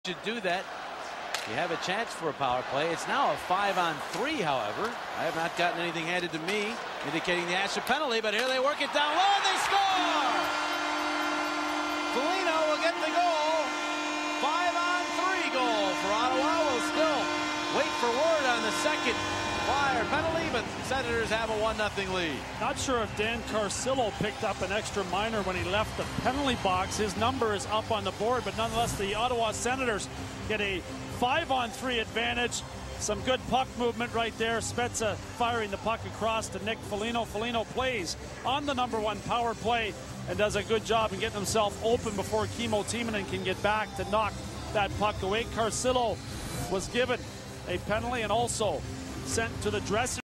Should do that. You have a chance for a power play. It's now a 5-on-3, however. I have not gotten anything handed to me indicating the Asher penalty, but here they work it down low and they score! Foligno will get the goal. 5-on-3 goal for Ottawa. We'll still wait for word on the second flyer penalty, but Senators have a 1-0 lead. Not sure if Dan Carcillo picked up an extra minor when he left the penalty box. His number is up on the board, but nonetheless the Ottawa Senators get a 5-on-3 advantage. Some good puck movement right there. Spezza firing the puck across to Nick Foligno. Foligno plays on the #1 power play and does a good job in getting himself open before Kimmo Timonen can get back to knock that puck away. Carcillo was given a penalty and also sent to the dressing